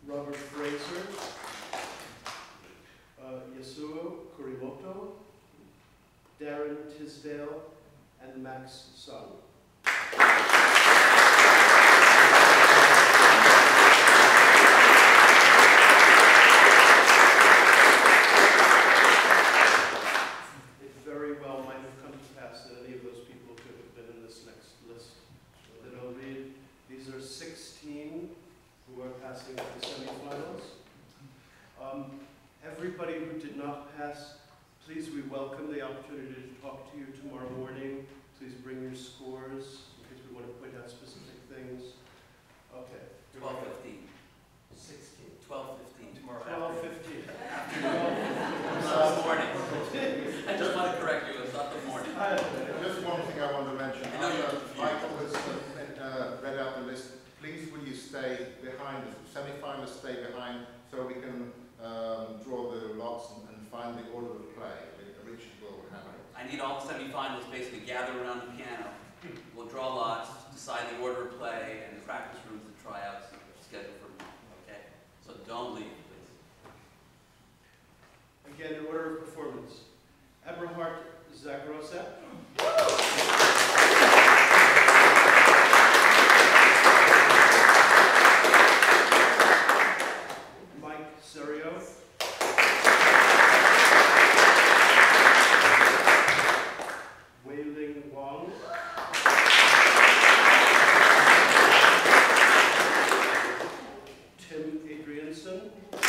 Robert Fraser, Yasuo Kurimoto, Darren Tisdale, and Max Sung. It very well might have come to pass that any of those people could have been in this next list that I'll read. These are 16 who are passing to the semi-finals. Everybody who did not pass, please, we welcome the opportunity to talk to you tomorrow morning. Please bring your scores, because we want to point out specific things. Okay. 12:15. 16. 12:15 tomorrow. 12:15. Not the morning. I just want to correct you, it's not the morning. Just one thing I want to mention. I know you're confused. Michael has read out the list. Please will you stay behind, the semi-finalists stay behind, so we can draw the lots and find the order of play. Richard will have it. I need all the semi-finalists basically gather around the piano. We'll draw lots, decide the order of play, and the practice rooms, the tryouts, schedule for tomorrow, okay? So don't leave, please. Again, in order of performance. Eberhard Zagrosa. Mike Serio. Wei-Ling Wang. Tim Adrianson.